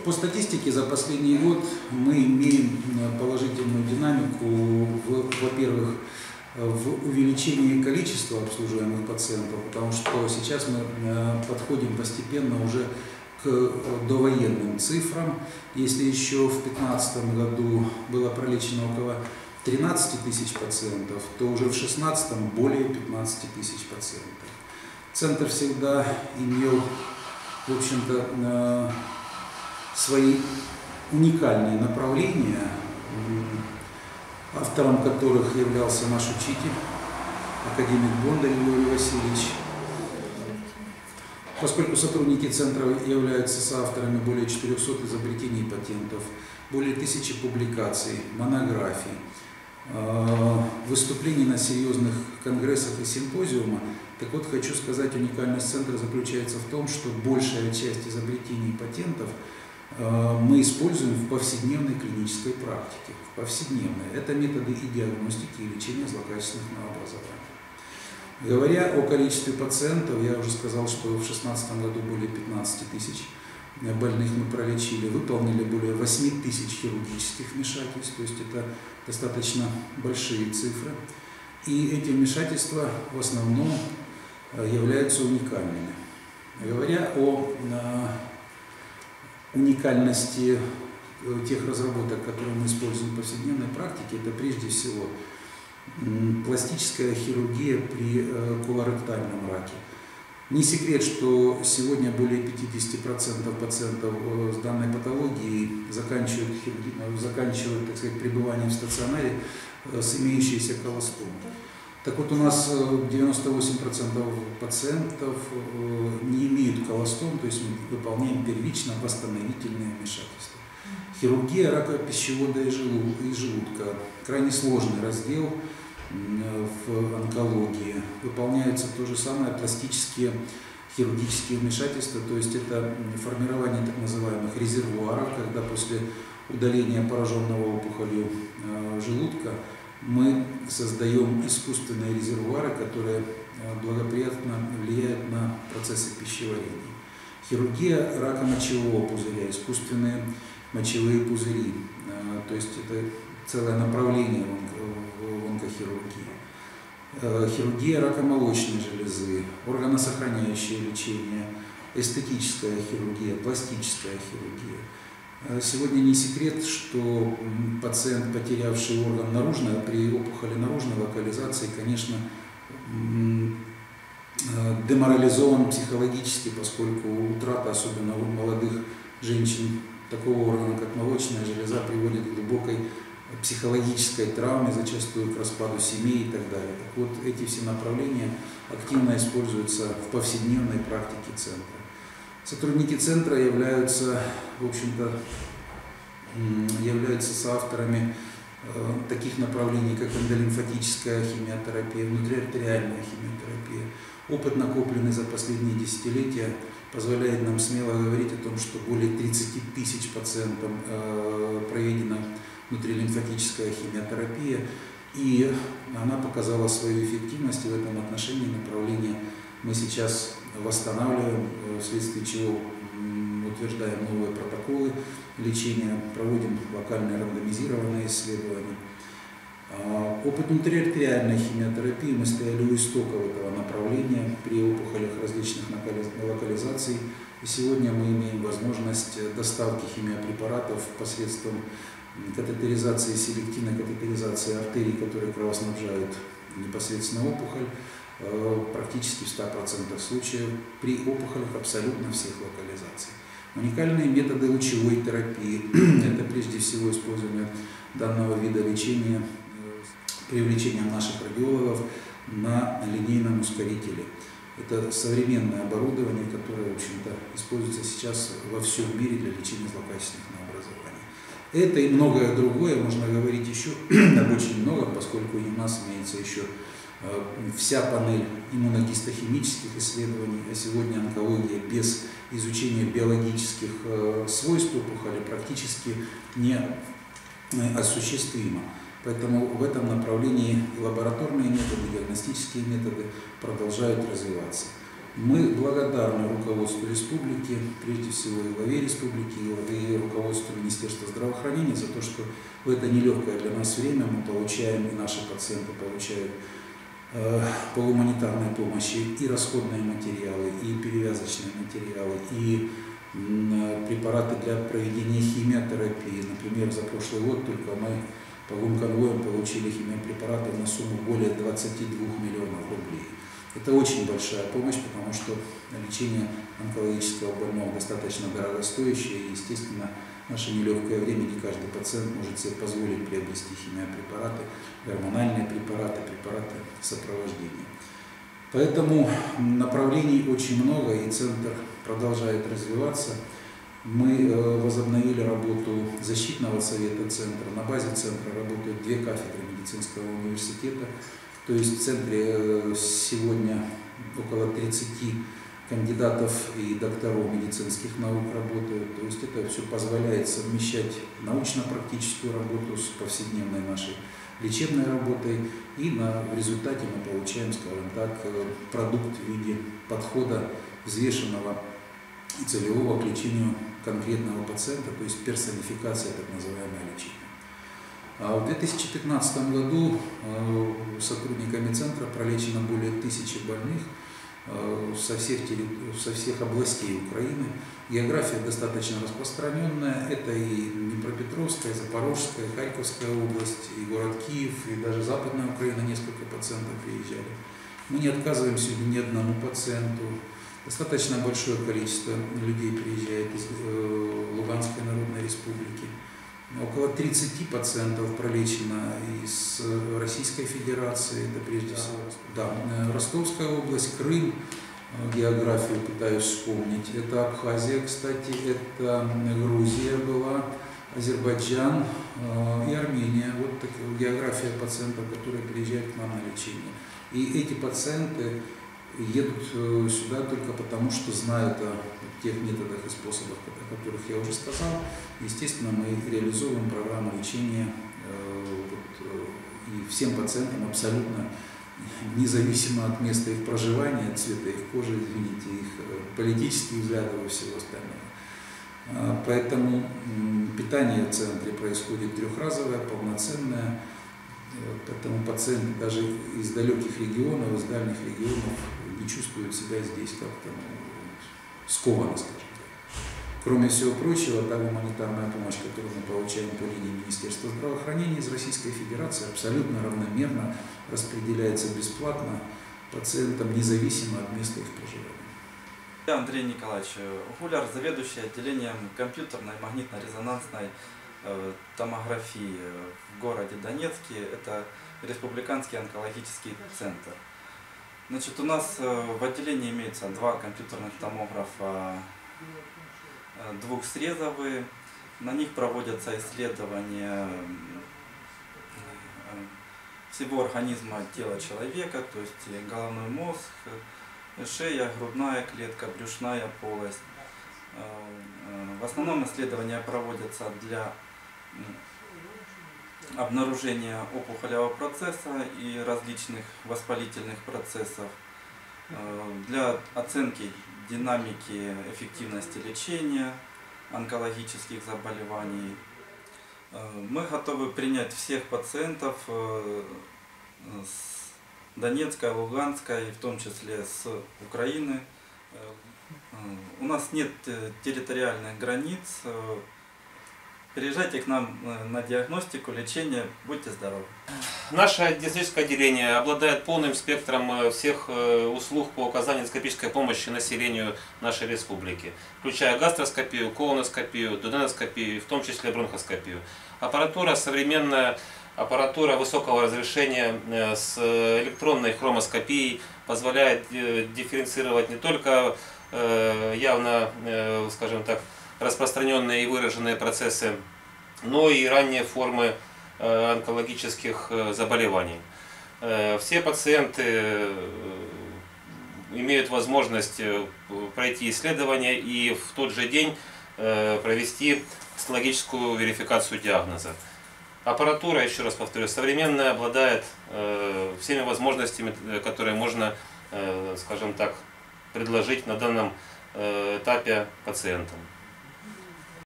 По статистике за последний год мы имеем положительную динамику, во-первых, в увеличении количества обслуживаемых пациентов, потому что сейчас мы подходим постепенно уже к довоенным цифрам. Если еще в 2015 году было пролечено около 13 тысяч пациентов, то уже в 2016 более 15 тысяч пациентов. Центр всегда имел, в общем-то, свои уникальные направления, автором которых являлся наш учитель, академик Бондарь Юрий Васильевич. Поскольку сотрудники центра являются соавторами более 400 изобретений и патентов, более 1000 публикаций, монографий, выступлений на серьезных конгрессах и симпозиумах, так вот, хочу сказать, уникальность центра заключается в том, что большая часть изобретений и патентов мы используем в повседневной клинической практике. В повседневной. Это методы и диагностики, и лечения злокачественных новообразований. Говоря о количестве пациентов, я уже сказал, что в 2016 году более 15 тысяч больных мы пролечили, выполнили более 8 тысяч хирургических вмешательств, то есть это достаточно большие цифры. И эти вмешательства в основном являются уникальными. Говоря о уникальности тех разработок, которые мы используем в повседневной практике, это прежде всего пластическая хирургия при колоректальном раке. Не секрет, что сегодня более 50% пациентов с данной патологией заканчивают, так сказать, пребывание в стационаре с имеющейся колостомой. Так вот, у нас 98% пациентов не имеют колостом, то есть мы выполняем первично восстановительные вмешательства. Хирургия рака пищевода и желудка – крайне сложный раздел в онкологии. Выполняются то же самое пластические хирургические вмешательства, то есть это формирование так называемых резервуаров, когда после удаления пораженного опухолью желудка мы создаем искусственные резервуары, которые благоприятно влияют на процессы пищеварения. Хирургия рака мочевого пузыря, искусственные мочевые пузыри, то есть это целое направление в онкохирургии. Хирургия рака молочной железы, органосохраняющее лечение, эстетическая хирургия, пластическая хирургия. Сегодня не секрет, что пациент, потерявший орган наружной, при опухоли наружной локализации, конечно, деморализован психологически, поскольку утрата, особенно у молодых женщин, такого органа, как молочная железа, приводит к глубокой психологической травме, зачастую к распаду семьи и так далее. Так вот, эти все направления активно используются в повседневной практике центра. Сотрудники центра являются, в общем-то, соавторами таких направлений, как эндолимфатическая химиотерапия, внутриартериальная химиотерапия. Опыт, накопленный за последние десятилетия, позволяет нам смело говорить о том, что более 30 тысяч пациентам проведена внутрилимфатическая химиотерапия, и она показала свою эффективность, и в этом отношении направление мы сейчас восстанавливаем, вследствие чего утверждаем новые протоколы лечения, проводим локальные рандомизированные исследования. Опыт внутриартериальной химиотерапии мы стояли у истоков этого направления при опухолях различных локализаций. И сегодня мы имеем возможность доставки химиопрепаратов посредством катетеризации, селективной катетеризации артерий, которые кровоснабжают непосредственно опухоль, практически в 100% случаев при опухолях абсолютно всех локализаций. Уникальные методы лучевой терапии – это прежде всего использование данного вида лечения привлечением наших радиологов на линейном ускорителе. Это современное оборудование, которое, в общем-то, используется сейчас во всем мире для лечения злокачественных новообразований. Это и многое другое, можно говорить еще об очень многом, поскольку у нас имеется еще вся панель иммуногистохимических исследований, а сегодня онкология без изучения биологических свойств опухоли практически не осуществима. Поэтому в этом направлении и лабораторные методы, диагностические методы продолжают развиваться. Мы благодарны руководству республики, прежде всего и главе республики, и руководству Министерства здравоохранения за то, что в это нелегкое для нас время мы получаем, и наши пациенты получают по гуманитарной помощи и расходные материалы, и перевязочные материалы, и препараты для проведения химиотерапии. Например, за прошлый год только мы по гумконвоям получили химиопрепараты на сумму более 22 миллионов рублей. Это очень большая помощь, потому что лечение онкологического больного достаточно дорогостоящее, и, естественно, в наше нелегкое время не каждый пациент может себе позволить приобрести химиопрепараты, гормональные препараты, препараты сопровождения. Поэтому направлений очень много, и центр продолжает развиваться. Мы возобновили работу защитного совета центра. На базе центра работают 2 кафедры медицинского университета. То есть в центре сегодня около 30 кандидатов и докторов медицинских наук работают. То есть это все позволяет совмещать научно-практическую работу с повседневной нашей лечебной работой. И в результате мы получаем, скажем так, продукт в виде подхода взвешенного и целевого к лечению конкретного пациента, то есть персонификация, так называемое лечение. В 2015 году сотрудниками центра пролечено более 1000 больных со всех областей Украины. География достаточно распространенная. Это и Днепропетровская, Запорожская, Харьковская область, и город Киев, и даже Западная Украина, несколько пациентов приезжали. Мы не отказываем сегодня ни одному пациенту. Достаточно большое количество людей приезжает из Луганской Народной Республики. Около 30 пациентов пролечено из Российской Федерации, это прежде всего Ростовская область, Крым, географию пытаюсь вспомнить, это Абхазия, кстати, это Грузия была, Азербайджан и Армения. Вот такая география пациентов, которые приезжают к нам на лечение. И эти пациенты едут сюда только потому, что знают о тех методах и способах, о которых я уже сказал. Естественно, мы реализовываем программу лечения и всем пациентам абсолютно независимо от места их проживания, от цвета их кожи, извините, их политических взглядов и всего остального. Поэтому питание в центре происходит трехразовое, полноценное. Поэтому пациенты даже из далеких регионов, из дальних регионов не чувствуют себя здесь как-то скованно, скажем так. Кроме всего прочего, та гуманитарная помощь, которую мы получаем по линии Министерства здравоохранения из Российской Федерации, абсолютно равномерно распределяется бесплатно пациентам, независимо от места их проживания. Я Андрей Николаевич Гуляр, заведующий отделением компьютерной магнитно-резонансной томографии в городе Донецке. Это Республиканский онкологический центр. Значит, у нас в отделении имеется 2 компьютерных томографа двухсрезовые. На них проводятся исследования всего организма тела человека, то есть головной мозг, шея, грудная клетка, брюшная полость. В основном исследования проводятся для обнаружения опухолевого процесса и различных воспалительных процессов, для оценки динамики эффективности лечения онкологических заболеваний. Мы готовы принять всех пациентов с Донецкой, Луганской, в том числе с Украины. У нас нет территориальных границ. Приезжайте к нам на диагностику, лечение, будьте здоровы. Наше диагностическое отделение обладает полным спектром всех услуг по оказанию эндоскопической помощи населению нашей республики, включая гастроскопию, колоноскопию, дуоденоскопию, в том числе бронхоскопию. Аппаратура современная, аппаратура высокого разрешения с электронной хромоскопией позволяет дифференцировать не только явно, скажем так, распространенные и выраженные процессы, но и ранние формы онкологических заболеваний. Все пациенты имеют возможность пройти исследование и в тот же день провести цитологическую верификацию диагноза. Аппаратура, еще раз повторю, современная, обладает всеми возможностями, которые можно, скажем так, предложить на данном этапе пациентам?